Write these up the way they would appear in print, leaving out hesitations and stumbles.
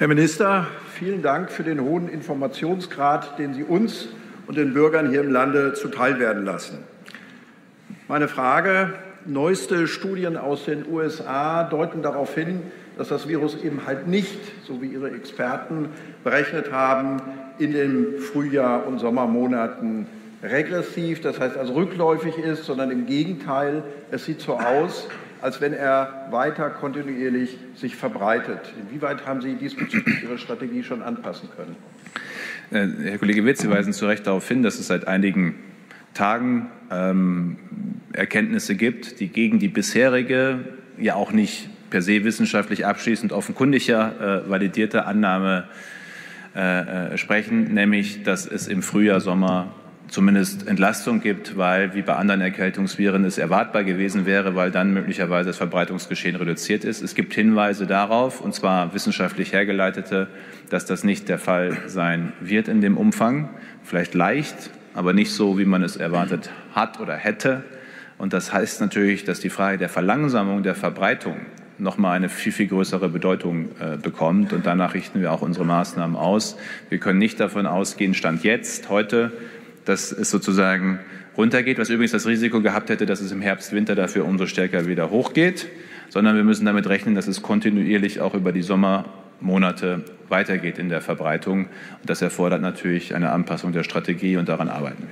Herr Minister, vielen Dank für den hohen Informationsgrad, den Sie uns und den Bürgern hier im Lande zuteilwerden lassen. Meine Frage: Neueste Studien aus den USA deuten darauf hin, dass das Virus eben halt nicht, so wie Ihre Experten berechnet haben, in den Frühjahr- und Sommermonaten regressiv, das heißt also rückläufig ist, sondern im Gegenteil, es sieht so aus, als wenn er weiter kontinuierlich sich verbreitet. Inwieweit haben Sie diesbezüglich Ihre Strategie schon anpassen können? Herr Kollege Wirtz, Sie weisen zu Recht darauf hin, dass es seit einigen Tagen Erkenntnisse gibt, die gegen die bisherige, ja auch nicht per se wissenschaftlich abschließend offenkundiger validierte Annahme sprechen, nämlich dass es im Frühjahr, Sommer zumindest Entlastung gibt, weil wie bei anderen Erkältungsviren es erwartbar gewesen wäre, weil dann möglicherweise das Verbreitungsgeschehen reduziert ist. Es gibt Hinweise darauf, und zwar wissenschaftlich hergeleitete, dass das nicht der Fall sein wird in dem Umfang. Vielleicht leicht, aber nicht so, wie man es erwartet hat oder hätte. Und das heißt natürlich, dass die Frage der Verlangsamung der Verbreitung noch mal eine viel, viel größere Bedeutung bekommt. Und danach richten wir auch unsere Maßnahmen aus. Wir können nicht davon ausgehen, Stand jetzt, heute, dass es sozusagen runtergeht, was übrigens das Risiko gehabt hätte, dass es im Herbst, Winter dafür umso stärker wieder hochgeht, sondern wir müssen damit rechnen, dass es kontinuierlich auch über die Sommermonate weitergeht in der Verbreitung. Und das erfordert natürlich eine Anpassung der Strategie, und daran arbeiten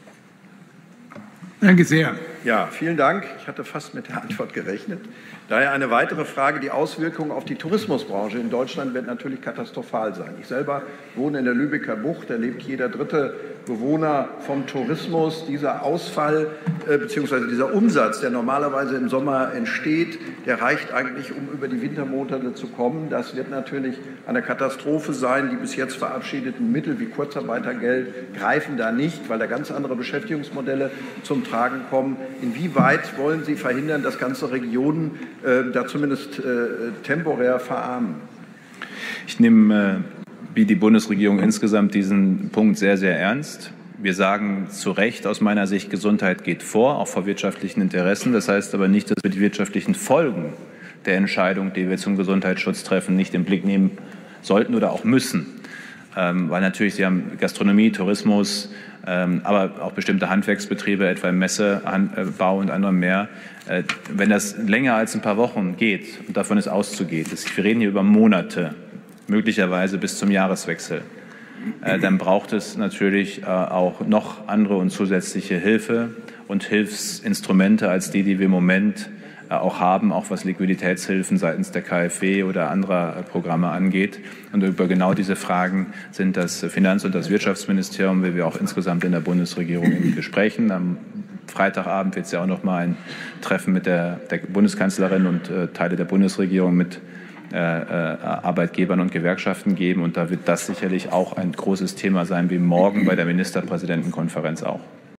wir. Danke sehr. Ja, vielen Dank. Ich hatte fast mit der Antwort gerechnet. Daher eine weitere Frage: Die Auswirkungen auf die Tourismusbranche in Deutschland werden natürlich katastrophal sein. Ich selber wohne in der Lübecker Bucht, da lebt jeder dritte Bewohner vom Tourismus. Dieser Ausfall bzw. dieser Umsatz, der normalerweise im Sommer entsteht, der reicht eigentlich, um über die Wintermonate zu kommen. Das wird natürlich eine Katastrophe sein. Die bis jetzt verabschiedeten Mittel wie Kurzarbeitergeld greifen da nicht, weil da ganz andere Beschäftigungsmodelle zum Tragen kommen. Inwieweit wollen Sie verhindern, dass ganze Regionen da zumindest temporär verarmen? Ich nehme wie die Bundesregierung insgesamt diesen Punkt sehr, sehr ernst. Wir sagen zu Recht aus meiner Sicht, Gesundheit geht vor, auch vor wirtschaftlichen Interessen. Das heißt aber nicht, dass wir die wirtschaftlichen Folgen der Entscheidung, die wir zum Gesundheitsschutz treffen, nicht im Blick nehmen sollten oder auch müssen. Weil natürlich, Sie haben Gastronomie, Tourismus, aber auch bestimmte Handwerksbetriebe, etwa im Messebau und anderem mehr. Wenn das länger als ein paar Wochen geht, und davon ist auszugehen, wir reden hier über Monate, möglicherweise bis zum Jahreswechsel, dann braucht es natürlich auch noch andere und zusätzliche Hilfe und Hilfsinstrumente als die wir im Moment auch haben, auch was Liquiditätshilfen seitens der KfW oder anderer Programme angeht. Und über genau diese Fragen sind das Finanz- und das Wirtschaftsministerium, wie wir auch insgesamt in der Bundesregierung in Gesprächen. Am Freitagabend wird es ja auch noch mal ein Treffen mit der Bundeskanzlerin und Teile der Bundesregierung mit Arbeitgebern und Gewerkschaften geben. Und da wird das sicherlich auch ein großes Thema sein, wie morgen bei der Ministerpräsidentenkonferenz auch.